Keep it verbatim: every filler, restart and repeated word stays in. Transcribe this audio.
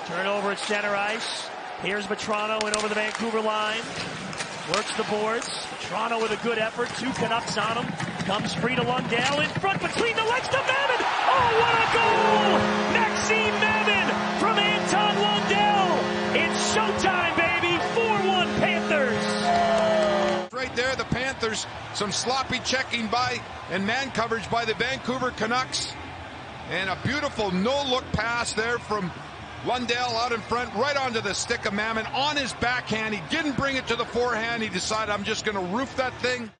Turnover at center ice. Here's Vatrano in over the Vancouver line. Works the boards. Vatrano with a good effort. Two Canucks on him. Comes free to Lundell in front between the legs to Mammon. Oh, what a goal! Maxime Mammon from Anton Lundell. It's showtime, baby. four one Panthers. Right there, the Panthers. Some sloppy checking by and man coverage by the Vancouver Canucks. And a beautiful no-look pass there from Lundell out in front, right onto the stick of Mammon on his backhand. He didn't bring it to the forehand. He decided, I'm just going to roof that thing.